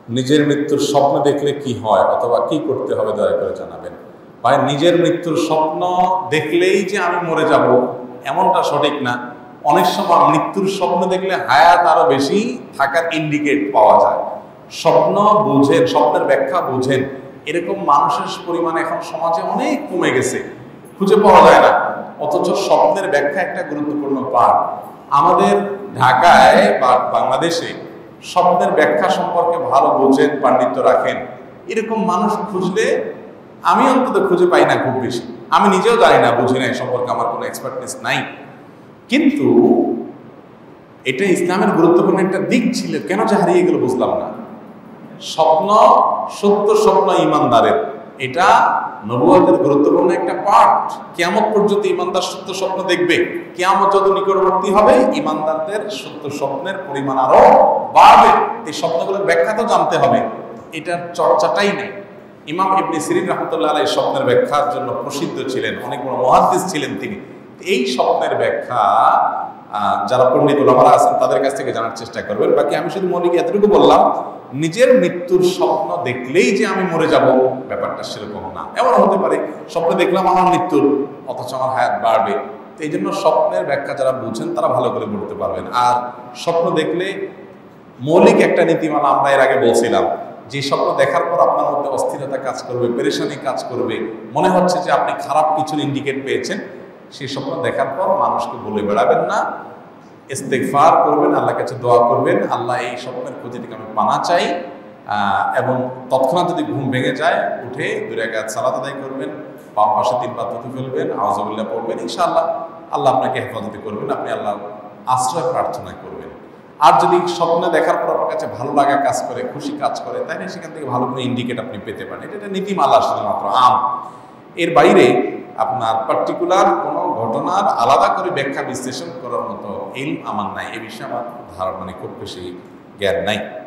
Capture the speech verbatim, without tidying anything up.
নিজের মৃত্যুর স্বপ্ন দেখলে কি হয় অথবা কি করতে হবে দয়া করে জানাবেন। ভাই, নিজের মৃত্যুর স্বপ্ন দেখলেই যে আমি মরে যাব এমনটা সঠিক না। অনেক সময় মৃত্যুর স্বপ্ন দেখলে হায়াত আরো বেশি থাকার ইন্ডিকেট পাওয়া যায়। স্বপ্ন বুঝেন, স্বপ্নের ব্যাখ্যা বুঝেন, এরকম মানুষের পরিমাণ এখন সমাজে অনেক কমে গেছে, খুঁজে পাওয়া যায় না। অথচ স্বপ্নের ব্যাখ্যা একটা গুরুত্বপূর্ণ পার্ট। আমাদের ঢাকায় বা বাংলাদেশে স্বপ্নের ব্যাখ্যা সম্পর্কে ভালো বোঝেন, পাণ্ডিত্য রাখেন, এরকম মানুষ খুঁজলে আমি অন্তত খুঁজে পাই না খুব বেশি। আমি নিজেও জানি না, বুঝি না, এই সম্পর্কে আমার কোনো এক্সপার্টনেস নাই। কিন্তু এটা ইসলামের গুরুত্বপূর্ণ একটা দিক ছিল, কেন যে হারিয়ে গেল বুঝলাম না। স্বপ্ন, সত্য স্বপ্ন ইমানদারের, এটা নবুয়তের গুরুত্বপূর্ণ একটা পার্ট। কিয়ামত পর্যন্ত ইমানদার সত্য স্বপ্ন দেখবে। কিয়ামত যত নিকটবর্তী হবে ইমানদারদের সত্য স্বপ্নের পরিমাণ আরো বাড়বে। এই স্বপ্নগুলোর ব্যাখ্যা তো জানতে হবে, এটার চর্চাটাই নেই। ইমাম ইবনে সিরিন রাহমাতুল্লাহ আলাইহি স্বপ্নের ব্যাখ্যার জন্য প্রসিদ্ধ ছিলেন, অনেক বড় মুহাদ্দিস ছিলেন তিনি। এই স্বপ্নের ব্যাখ্যা যারা পণ্ডিত ওলামারা আছেন তাদের কাছ থেকে জানার চেষ্টা করবেন। বাকি আমি শুধু মৌলিক এতটুকু বললাম, নিজের মৃত্যুর স্বপ্ন দেখলেই যে আমি মরে যাব ব্যাপারটা সেরকম না। এমন হতে পারে স্বপ্ন দেখলাম আমার মৃত্যুর, অথচ আমার হায়াত বাড়বে। তো এই জন্য স্বপ্নের ব্যাখ্যা যারা বুঝেন তারা ভালো করে বলতে পারবেন। আর স্বপ্ন দেখলে মৌলিক একটা নীতিমালা আমরা এর আগে বলছিলাম, যে স্বপ্ন দেখার পর আপনার মধ্যে অস্থিরতা কাজ করবে, পেরেশানি কাজ করবে, মনে হচ্ছে যে আপনি খারাপ কিছুর ইন্ডিকেট পেয়েছেন, সেই স্বপ্ন দেখার পর মানুষকে বলে বেড়াবেন না, ইস্তেগফার করবেন, আল্লাহর কাছে দোয়া করবেন, আল্লাহ এই স্বপ্নের ক্ষতি থেকে আমি পানা চাই। এবং তৎক্ষণাৎ যদি ঘুম ভেঙে যায় উঠে দুই রাকাত সালাত আদায় করবেন, বাম পাশে তিনবার থুতু ফেলবেন, আউযুবিল্লাহ পড়বেন, ইনশাআল্লাহ আল্লাহ আপনাকে হেফাজতে করবেন, আপনি আল্লাহ আশ্রয় প্রার্থনা করবেন। আর যদি স্বপ্ন দেখার পর আপনার কাছে ভালো লাগা কাজ করে, খুশি কাজ করে, তাহলে সেখান থেকে ভালো কোনো ইন্ডিকেট আপনি পেতে পারেন। এটা একটা নীতিমালা, শুধুমাত্র আম। এর বাইরে আপনার পার্টিকুলার কোনো ঘটনার আলাদা করে ব্যাখ্যা বিশ্লেষণ করার মতো ইলম আমার নাই, এ বিষয়ে আমার ধারণা মানে খুব বেশি জ্ঞান নাই।